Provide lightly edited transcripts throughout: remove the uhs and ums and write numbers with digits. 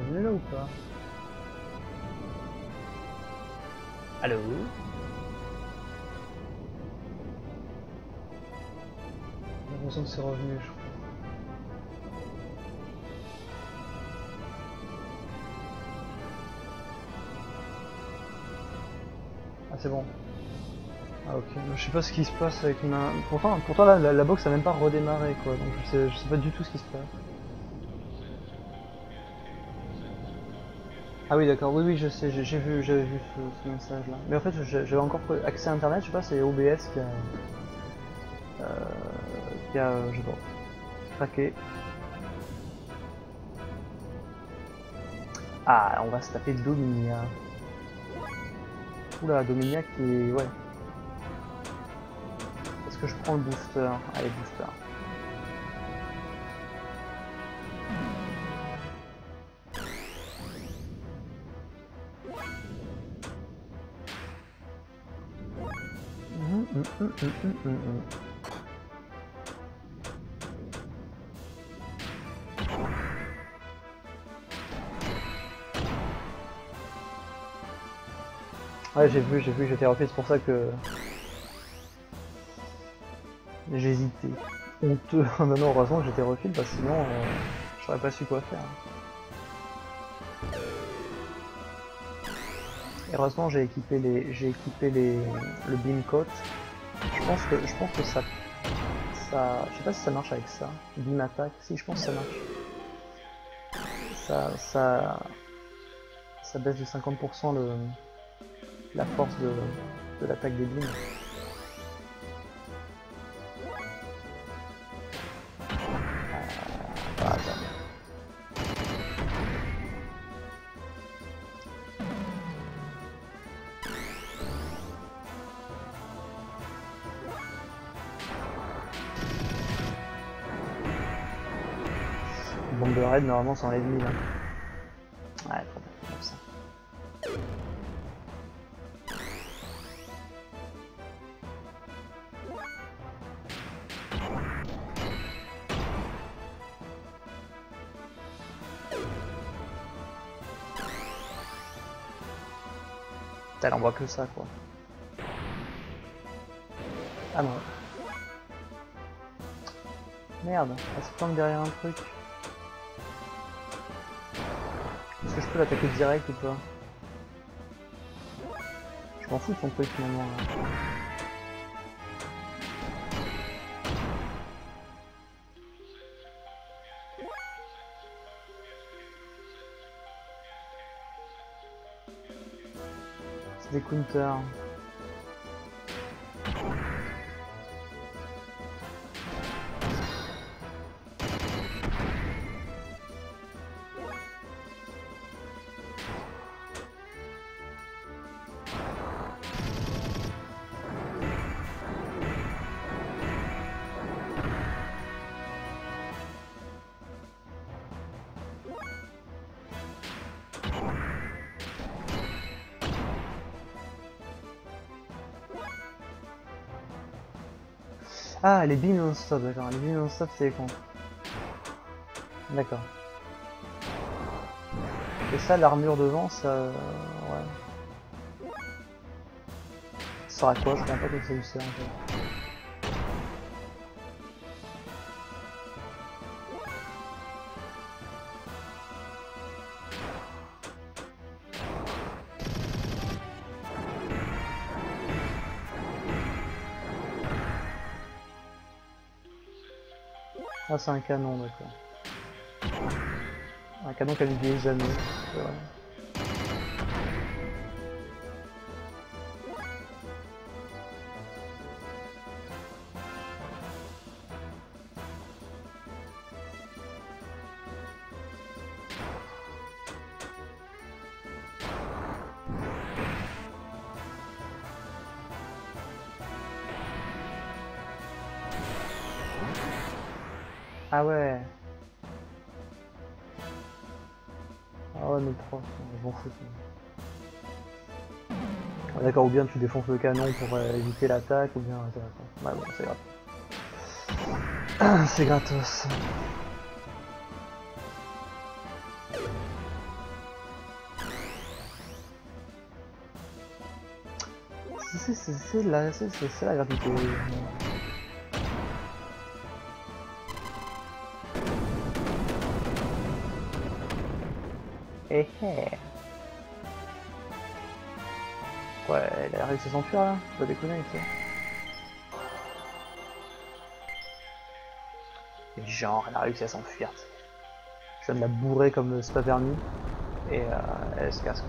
revenu là ou pas? Allô? J'ai l'impression que c'est revenu, je crois. Ah c'est bon. Ah ok, je sais pas ce qui se passe avec ma... Pourtant là, la box a même pas redémarré quoi, donc je sais pas du tout ce qui se passe. Ah oui d'accord, oui oui je sais, j'avais vu ce message là. Mais en fait j'avais encore accès à internet, je sais pas, c'est OBS je sais pas, craqué. Ah on va se taper Dominia. Oula, Dominia qui est... ouais. Est-ce que je prends le booster? Allez booster. Ouais, j'ai vu, j'étais refait, c'est pour ça que j'ai hésité. Honteux. Maintenant, heureusement que j'étais refil, parce que sinon, j'aurais pas su quoi faire. Et heureusement, j'ai équipé le beam coat. Je pense que ça, je sais pas si ça marche avec ça. Beam attaque, si, je pense que ça marche. Ça baisse de 50% la force de l'attaque des beams. Bombe de raid, normalement, c'est en ennemi là. Ouais, très bien, comme ça. Elle envoie que ça quoi. Ah non. Merde, elle se planque derrière un truc. Est-ce que je peux l'attaquer direct ou pas? Je m'en fous de son truc finalement là. C'est des counters. Ah, les beams non-stop, d'accord. Les beams non-stop, c'est con. D'accord. Et ça, l'armure devant, ça... ouais. Ça sert à quoi? Je comprends pas que ça lui sert en fait. Ah, c'est un canon, d'accord. Un canon qu'elle ne vieillit jamais, c'est vrai. Ah ouais. Ah ouais, mais prof, je m'en fous. Ah, d'accord, ou bien tu défonces le canon pour éviter l'attaque, ou bien... Ouais, bon, c'est grave. C'est gratos. C'est la gravité. Eh eh. Ouais, elle a réussi à s'enfuir là. Faut pas déconner avec ça. Et genre, elle a réussi à s'enfuir. Je viens de la bourrer comme c'est pas permis. Et elle se casse quoi.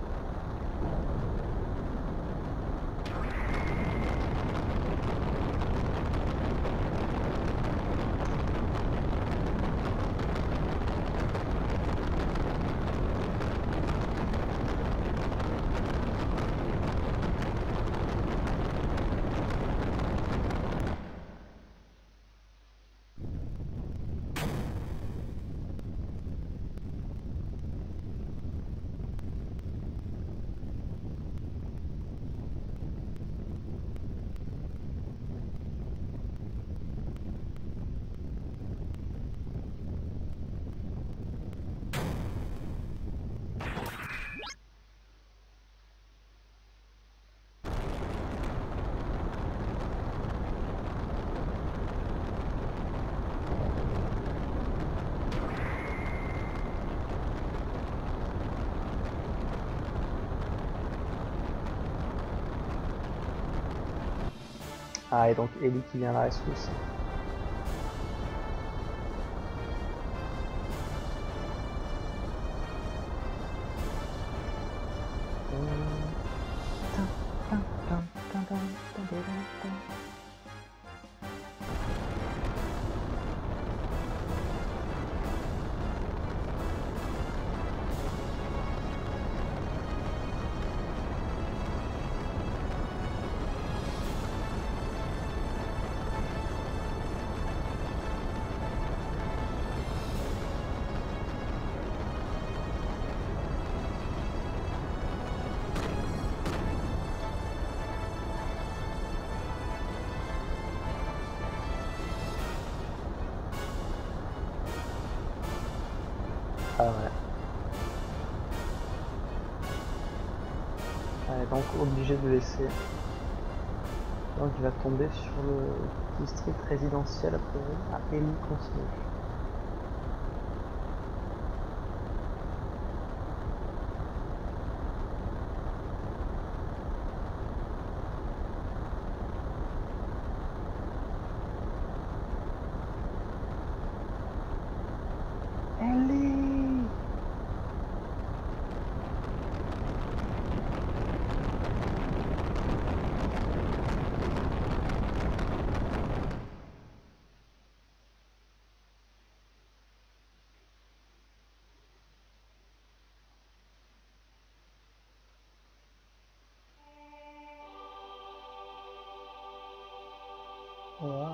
Ah, et donc Ellie qui vient à la rescousse. Ah ouais. Ouais, donc obligé de laisser. Donc il va tomber sur le district résidentiel après à Ellie continue. Ellie! Wow.